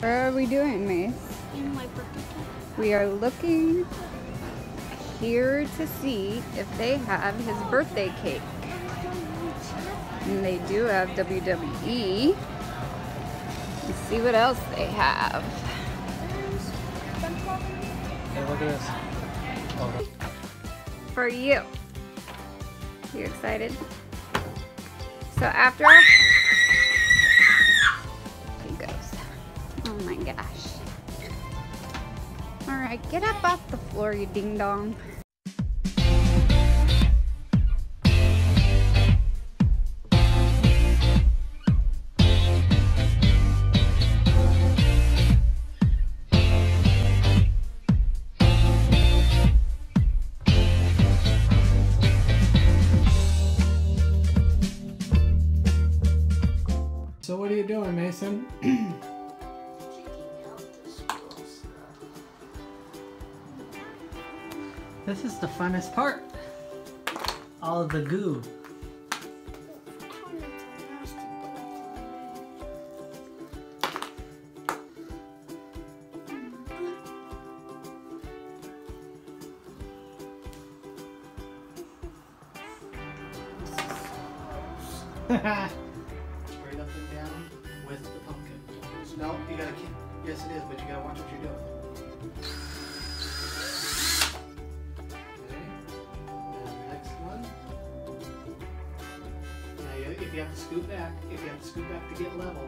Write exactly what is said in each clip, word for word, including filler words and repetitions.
What are we doing, Mace? In my birthday cake. We are looking here to see if they have his birthday cake. And they do have W W E. Let's see what else they have. Hey, look at this. Oh. For you. You excited? So after he goes. Oh my gosh. Alright, get up off the floor, you ding dong. So what are you doing, Mason? This is the funnest part. All of the goo. Straight up and down with the pumpkin. No, you gotta keep. Yes, it is, but you gotta watch what you're doing. If you have to scoot back, if you have to scoot back to get level.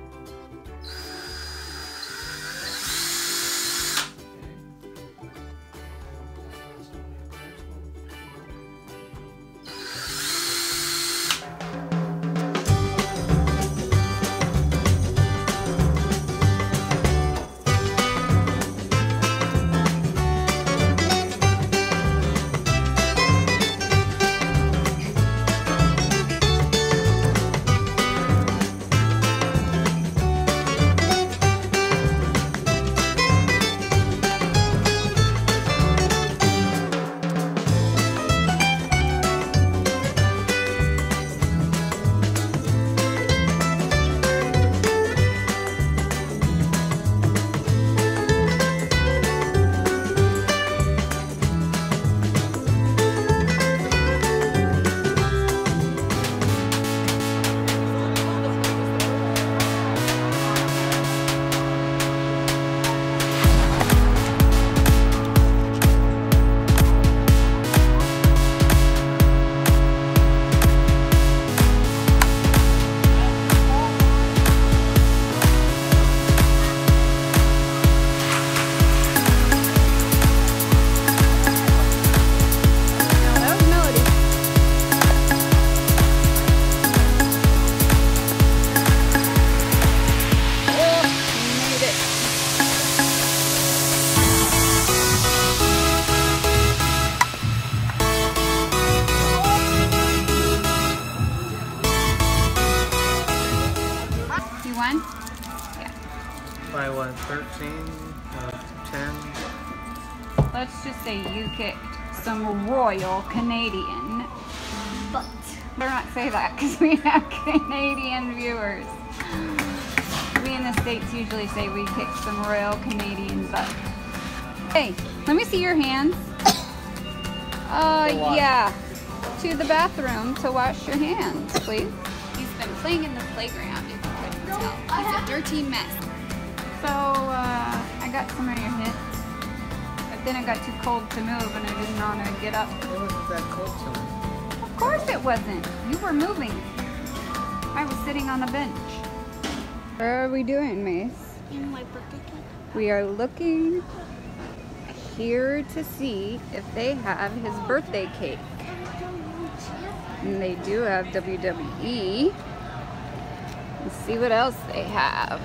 By what, thirteen, uh, ten? Let's just say you kicked some Royal Canadian butt. Better not say that because we have Canadian viewers. We in the States usually say we kicked some Royal Canadian butt. Hey, let me see your hands. Uh, yeah. To the bathroom to wash your hands, please. He's been playing in the playground, if you couldn't tell. He's a dirty mess. So, uh, I got some of your hits, but then it got too cold to move and I didn't want to get up. It wasn't that cold to me. Of course it wasn't. You were moving. I was sitting on the bench. What are we doing, Mace? In my birthday cake. We are looking here to see if they have his birthday cake. And they do have W W E. Let's see what else they have.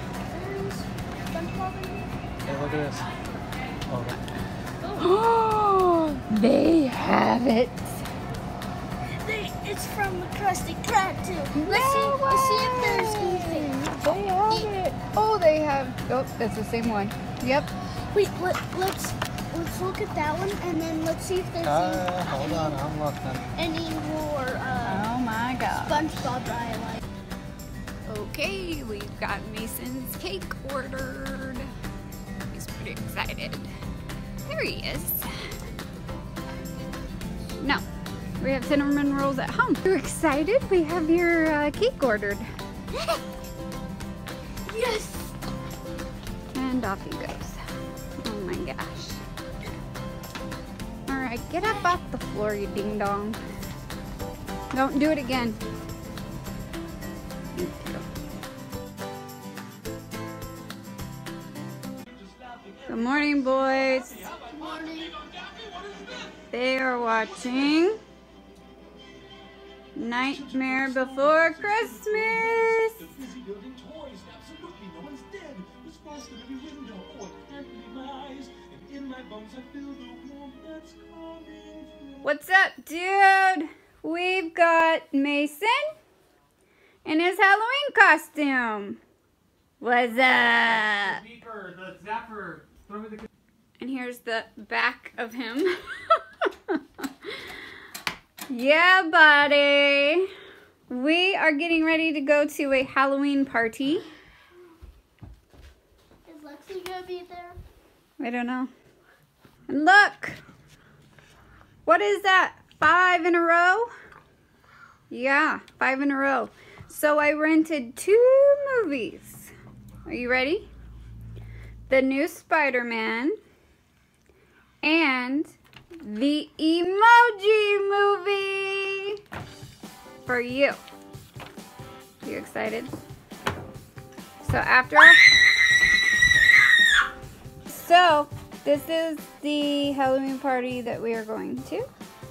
Hey, look at this. Oh, Oh, they have it. They, it's from the Krusty Krab too. Let's No see. Let's see if way. there's anything. They have it. Oh, they have. Oh, that's the same one. Yep. Wait. Let, let's let's look at that one and then let's see if there's uh, hold on, I'm looking. any more uh, Oh my God. SpongeBob that I like. Okay, we've got Mason's cake order. there he is. No, we have cinnamon rolls at home. You excited? We have your uh, cake ordered. Yes. And off he goes. Oh my gosh. All right, get up off the floor, you ding dong. Don't do it again. Good morning, boys. Good morning. They are watching Nightmare Before Christmas. What's up, dude? We've got Mason in his Halloween costume. What's up? And here's the back of him. Yeah, buddy. We are getting ready to go to a Halloween party. Is Lexi gonna be there? I don't know. And look. What is that? Five in a row? Yeah, five in a row. So I rented two movies. Are you ready? The new Spider-Man and the Emoji Movie for you. You excited? So after So this is the Halloween party that we are going to.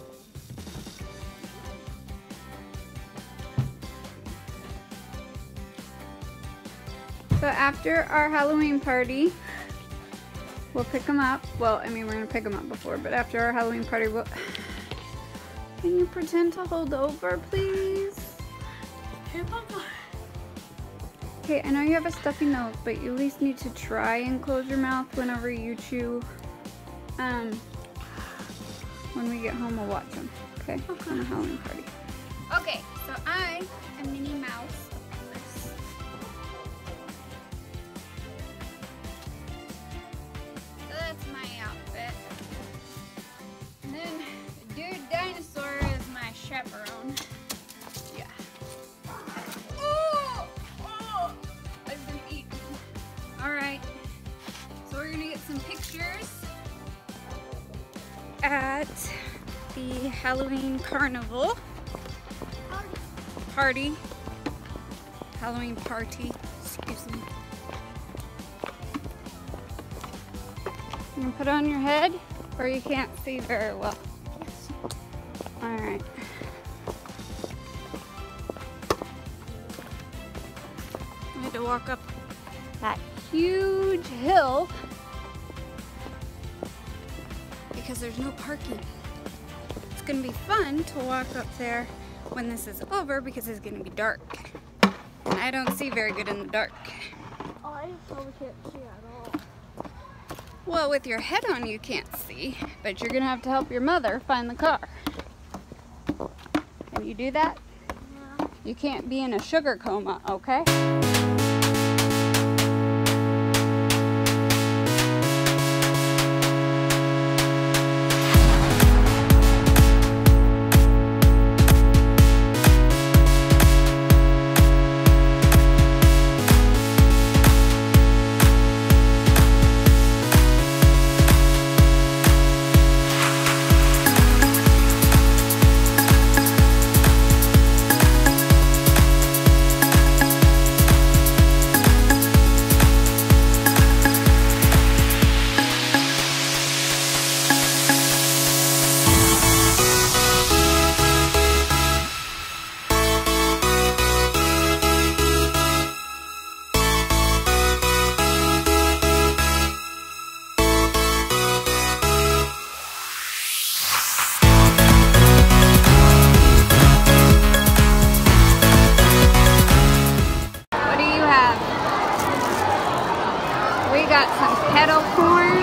So after our Halloween party, we'll pick them up. Well, I mean, we're going to pick them up before, but after our Halloween party, we'll... Can you pretend to hold over, please? Hey, Papa. Okay, I know you have a stuffy nose, but you at least need to try and close your mouth whenever you chew. Um, when we get home, we'll watch them, okay? Okay. On the Halloween party. Okay, so I am Minnie Mouse, of course. So that's my outfit. And then Dude Dinosaur is my chaperone. Yeah. Oh! Oh! I've been eaten. Alright. So we're gonna get some pictures at the Halloween Carnival party. Halloween party, excuse me. You can put it on your head, or you can't see very well. Alright. I had to walk up that huge hill because there's no parking. It's gonna be fun to walk up there when this is over because it's gonna be dark. And I don't see very good in the dark. Oh, I probably can't see at all. Well, with your head on you can't see, but you're gonna have to help your mother find the car. Can you do that? Yeah. You can't be in a sugar coma, okay? got some kettle corn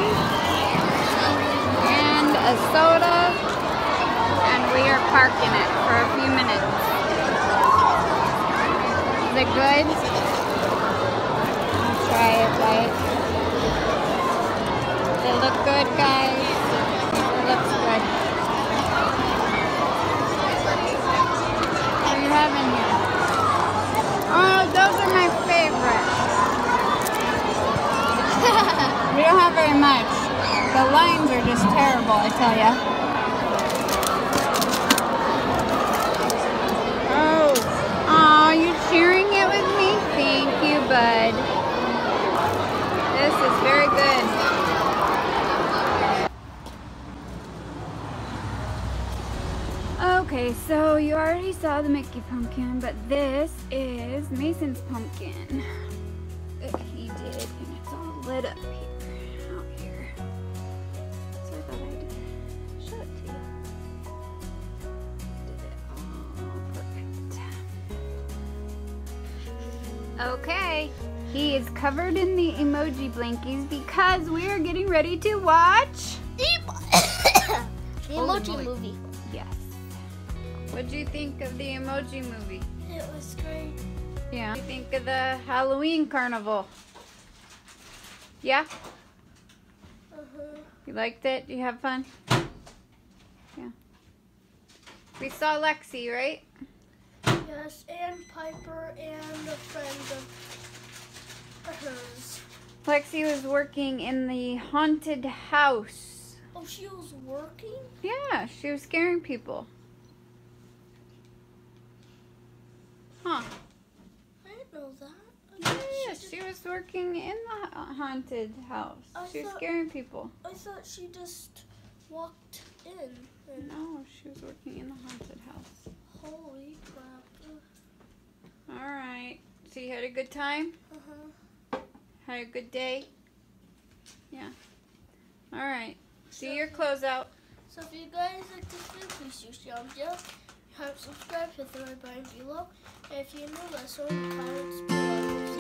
and a soda, and we are parking it for a few minutes. Is it good? I'll try it, right? Does it look good, guys? don't have very much. The lines are just terrible, I tell ya. Oh. Aw, you sharing it with me? Thank you, bud. This is very good. Okay, so you already saw the Mickey pumpkin, but this is Mason's pumpkin that he did, and it's all lit up here, out here. So I thought I'd show it to you. Did it all perfect. Okay, he is covered in the emoji blankies because we are getting ready to watch The Emoji Movie. Yes. What'd you think of the Emoji Movie? It was great. Yeah. What do you think of the Halloween carnival? Yeah? Uh-huh. You liked it? You have fun? Yeah. We saw Lexi, right? Yes, and Piper and a friend of hers. Lexi was working in the haunted house. Oh, she was working? Yeah, she was scaring people. Huh. I didn't know that. I thought Yeah, she, she was working in the ha- haunted house. I She was thought- scaring people. I thought she just walked in. And No, she was working in the haunted house. holy crap. All right. So you had a good time? Uh-huh. Had a good day? Yeah. All right. See your closeout. So if you guys like this video, please use thumbs up. Comment, subscribe, hit the red button below. And if you're new, let us know in the comments below.